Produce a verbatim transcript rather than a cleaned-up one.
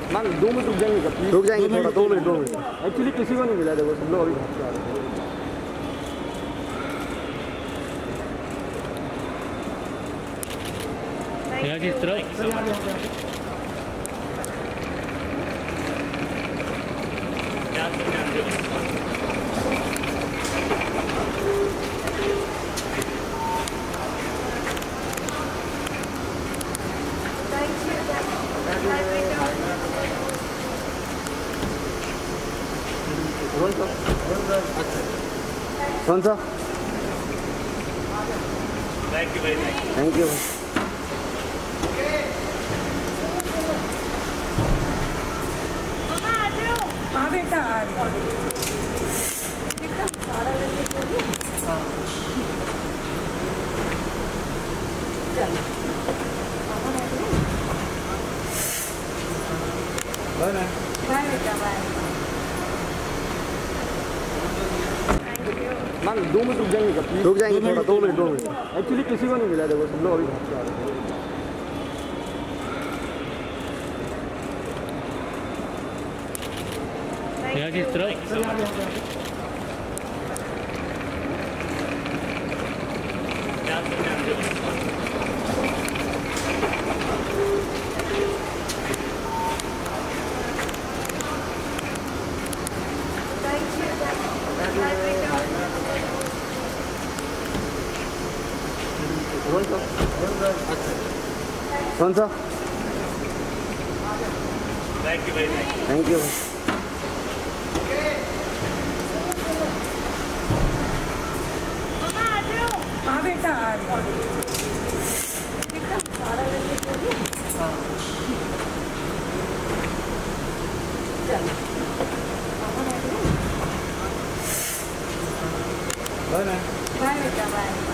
Ma'am दो minute रुक जाएंगे क्या प्लीज? रुक जाएंगे थोड़ा, दो मिनट दो मिनट एक्चुअली किसी को नहीं मिला, देखो सब लोग अभी भाग के आ रहे हैं। Yeah, just try. कौन सा? Thank you very much. Thank you. हाँ बेटा आ बाय बाय बेटा बाय। मैम दो मिनट रुक जाएंगे क्या प्लीज? रुक जाएंगे थोड़ा, दो मिनट दो मिनट एक्चुअली किसी को नहीं मिला, देखो सब लोग अभी भाग के आ रहे हैं। Yeah, just try. कौन सा? Thank you very much. Thank you. हाँ बेटा आ बाय बाय बेटा बाय।